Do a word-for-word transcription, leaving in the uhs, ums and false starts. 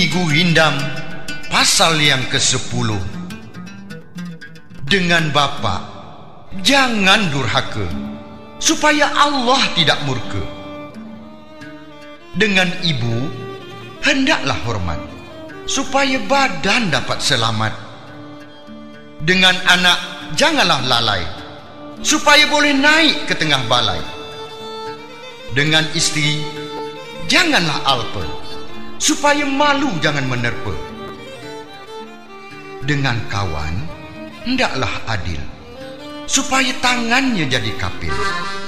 Igu Hindam pasal yang kesepuluh. Dengan bapa jangan durhaka, supaya Allah tidak murka. Dengan ibu hendaklah hormat, supaya badan dapat selamat. Dengan anak janganlah lalai, supaya boleh naik ke tengah balai. Dengan isteri janganlah alpa, supaya malu jangan menerpa. Dengan kawan hendaklah adil, supaya tangannya jadi kapil.